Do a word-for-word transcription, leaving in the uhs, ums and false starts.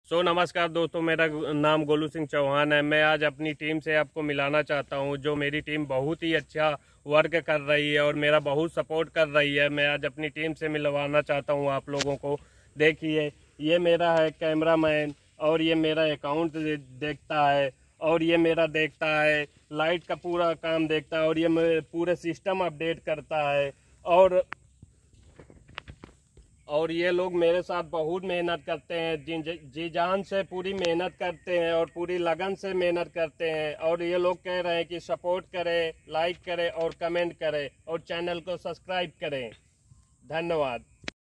सो नमस्कार दोस्तों, मेरा नाम गोलू सिंह चौहान है। मैं आज अपनी टीम से आपको मिलाना चाहता हूं, जो मेरी टीम बहुत ही अच्छा वर्क कर रही है और मेरा बहुत सपोर्ट कर रही है। मैं आज अपनी टीम से मिलवाना चाहता हूं आप लोगों को। देखिए, ये मेरा है कैमरामैन और ये मेरा अकाउंट देखता है और ये मेरा देखता है लाइट का पूरा काम देखता है और ये पूरे सिस्टम अपडेट करता है। और और ये लोग मेरे साथ बहुत मेहनत करते हैं, जिन जी जान से पूरी मेहनत करते हैं और पूरी लगन से मेहनत करते हैं। और ये लोग कह रहे हैं कि सपोर्ट करें, लाइक करें और कमेंट करें और चैनल को सब्सक्राइब करें। धन्यवाद।